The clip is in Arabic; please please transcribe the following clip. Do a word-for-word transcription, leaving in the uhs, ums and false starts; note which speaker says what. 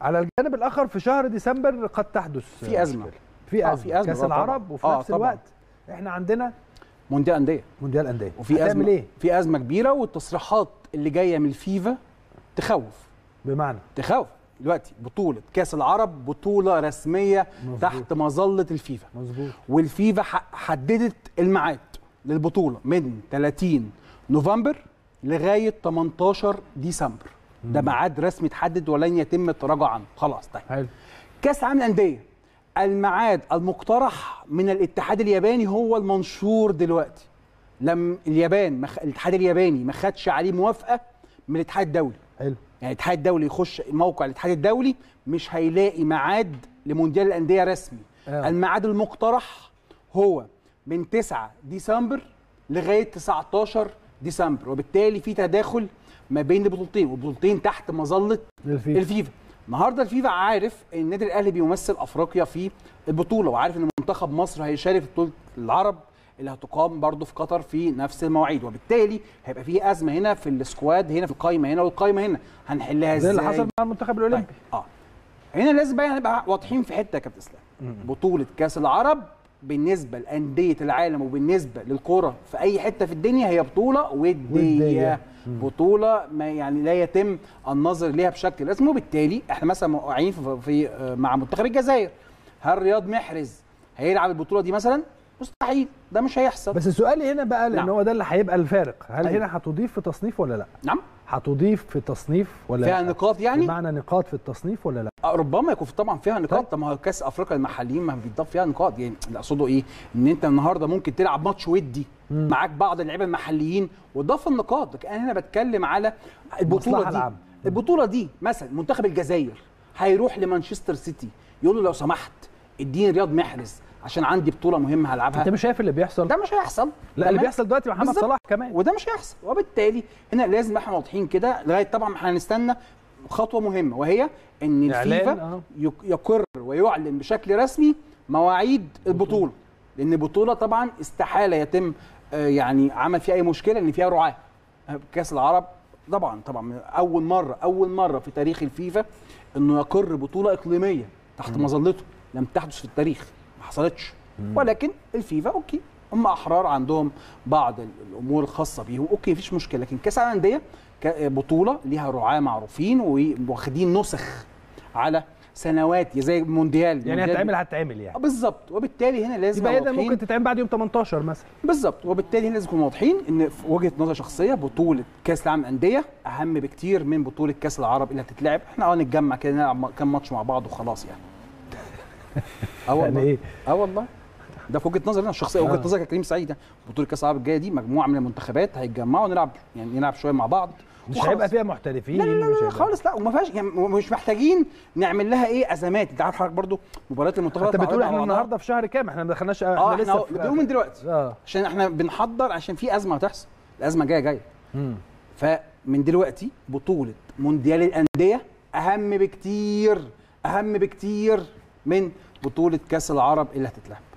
Speaker 1: على الجانب الاخر في شهر ديسمبر قد تحدث
Speaker 2: في ازمه
Speaker 1: في
Speaker 2: آه
Speaker 1: ازمه,
Speaker 2: في أزمة
Speaker 1: كاس العرب وفي
Speaker 2: آه
Speaker 1: نفس
Speaker 2: طبعًا.
Speaker 1: الوقت احنا عندنا
Speaker 2: مونديال انديه
Speaker 1: مونديال انديه.
Speaker 2: وفي ازمه
Speaker 1: ايه؟
Speaker 2: في ازمه كبيره، والتصريحات اللي جايه من الفيفا تخوف.
Speaker 1: بمعنى
Speaker 2: تخوف دلوقتي بطوله كاس العرب بطوله رسميه مزبوط. تحت مظله الفيفا
Speaker 1: مظبوط.
Speaker 2: والفيفا حددت الميعاد للبطوله من ثلاثين نوفمبر لغايه تمنتاشر ديسمبر. مم. ده ميعاد رسمي اتحدد ولن يتم التراجع عنه خلاص. طيب
Speaker 1: حلو.
Speaker 2: كاس العالم للانديه الميعاد المقترح من الاتحاد الياباني هو المنشور دلوقتي. لم اليابان مخ... الاتحاد الياباني ما خدش عليه موافقه من الاتحاد الدولي.
Speaker 1: حلو.
Speaker 2: يعني الاتحاد الدولي يخش موقع الاتحاد الدولي مش هيلاقي ميعاد لمونديال الانديه رسمي. آه. الميعاد المقترح هو من تسعة ديسمبر لغايه تسعتاشر ديسمبر، وبالتالي في تداخل ما بين البطولتين، والبطولتين تحت مظله الفيفا. الفيفا. النهارده الفيفا عارف ان النادي الاهلي بيمثل افريقيا في البطوله، وعارف ان منتخب مصر هيشارك في بطوله العرب اللي هتقام برضه في قطر في نفس المواعيد، وبالتالي هيبقى في ازمه هنا في السكواد، هنا في القايمه هنا والقايمه هنا، هنحلها ازاي؟
Speaker 1: زي اللي حصل مع المنتخب الاولمبي.
Speaker 2: طيب. اه هنا لازم بقى نبقى واضحين في حته يا كابتن اسلام. بطوله كاس العرب بالنسبه لانديه العالم وبالنسبه للكره في اي حته في الدنيا هي بطوله وديه, ودية. بطوله ما يعني لا يتم النظر ليها بشكل رسمي، وبالتالي احنا مثلا واقعين في, في مع منتخب الجزائر. هل رياض محرز هيلعب البطوله دي مثلا؟ مستحيل، ده مش هيحصل.
Speaker 1: بس سؤالي هنا بقى، لان نعم. هو ده اللي هيبقى الفارق، هل
Speaker 2: أيوه.
Speaker 1: هنا هتضيف في تصنيف ولا لا؟
Speaker 2: نعم
Speaker 1: هتضيف في تصنيف ولا
Speaker 2: فيها لا؟ نقاط يعني؟
Speaker 1: بمعنى نقاط في التصنيف ولا لا؟
Speaker 2: ربما يكون طبعا فيها نقاط. طب ما هو كاس افريقيا المحليين ما بيضاف فيها نقاط. يعني اللي اقصده ايه؟ ان انت النهارده ممكن تلعب ماتش ودي مم. معاك بعض اللعيبه المحليين وتضاف النقاط. لكن انا هنا بتكلم على البطوله دي العام. البطوله دي مثلا منتخب الجزائر هيروح لمانشستر سيتي يقول له لو سمحت اديني رياض محرز عشان عندي بطوله مهمه هلعبها.
Speaker 1: انت مش شايف اللي بيحصل؟
Speaker 2: ده مش هيحصل.
Speaker 1: لا اللي بيحصل دلوقتي مع محمد صلاح كمان،
Speaker 2: وده مش هيحصل. وبالتالي هنا لازم احنا واضحين كده لغايه طبعا احنا هنستنى خطوه مهمه، وهي ان الفيفا يقر ويعلن بشكل رسمي مواعيد البطوله، لان البطوله طبعا استحاله يتم يعني عمل فيها اي مشكله ان فيها رعاه. كاس العرب طبعا طبعا اول مره اول مره في تاريخ الفيفا انه يقر بطوله اقليميه تحت مظلته، لم تحدث في التاريخ، ما حصلتش. ولكن الفيفا اوكي هم احرار، عندهم بعض الامور الخاصه بيهم، اوكي مفيش مشكله. لكن كاس العالم للانديه بطوله ليها رعاه معروفين واخدين نسخ على سنوات زي المونديال.
Speaker 1: يعني هتتعمل هتتعمل يعني
Speaker 2: بالظبط. وبالتالي هنا لازم
Speaker 1: يبقى ده ممكن تتعمل بعد يوم تمنتاشر مثلا.
Speaker 2: بالظبط. وبالتالي هنا لازم نكون واضحين ان في وجهه نظر شخصيه بطوله كاس العالم للانديه اهم بكتير من بطوله كاس العرب اللي هتتلعب. احنا اه نتجمع كده نلعب كام ماتش مع بعض وخلاص يعني. اه والله. يعني ايه؟ اه والله. ده في وجهه نظري انا الشخصيه، وجهه نظري يا كريم سعيد. بطوله كاس العرب الجايه دي مجموعه من المنتخبات هيتجمعوا ونلعب، يعني نلعب شويه مع بعض.
Speaker 1: مش هيبقى فيها محترفين.
Speaker 2: لا لا لا, لا خالص. لا وما فيهاش يعني مش محتاجين نعمل لها ايه ازمات. انت عارف حضرتك برضو مباريات المنتخبات.
Speaker 1: انت بتقول احنا النهارده في شهر كام؟ احنا ما دخلناش. احنا
Speaker 2: اه
Speaker 1: لسه
Speaker 2: احنا بنقول من دلوقتي آه. عشان احنا بنحضر عشان في ازمه هتحصل. الازمه جايه جايه. امم فمن دلوقتي بطوله مونديال الانديه اهم بكتير اهم بكتير من بطوله كاس العرب اللي هتتلعب.